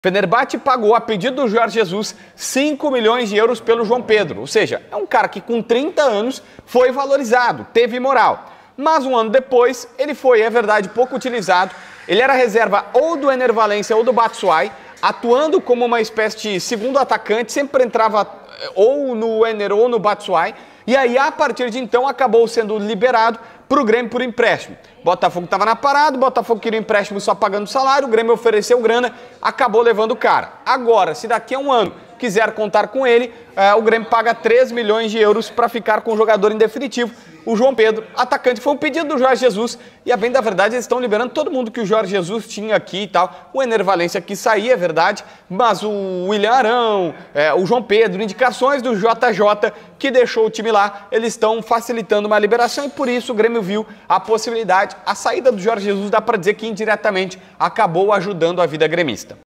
Fenerbahçe pagou, a pedido do Jorge Jesus, 5 milhões de euros pelo João Pedro. Ou seja, é um cara que com 30 anos foi valorizado, teve moral. Mas um ano depois, ele foi, é verdade, pouco utilizado. Ele era reserva ou do Enner Valencia ou do Batshuayi, atuando como uma espécie de segundo atacante, sempre entrava ou no Enner ou no Batshuayi. E aí, a partir de então, acabou sendo liberado para o Grêmio por empréstimo. Botafogo estava na parada, o Botafogo queria um empréstimo só pagando salário, o Grêmio ofereceu grana, acabou levando o cara. Agora, se daqui a um ano quiser contar com ele, o Grêmio paga 3 milhões de euros para ficar com o jogador em definitivo. O João Pedro, atacante, foi um pedido do Jorge Jesus e, a bem da verdade, eles estão liberando todo mundo que o Jorge Jesus tinha aqui e tal. O Enner Valencia quis sair, é verdade, mas o William Arão, o João Pedro, indicações do JJ que deixou o time lá, eles estão facilitando uma liberação e por isso o Grêmio viu a possibilidade. A saída do Jorge Jesus, dá para dizer que indiretamente acabou ajudando a vida gremista.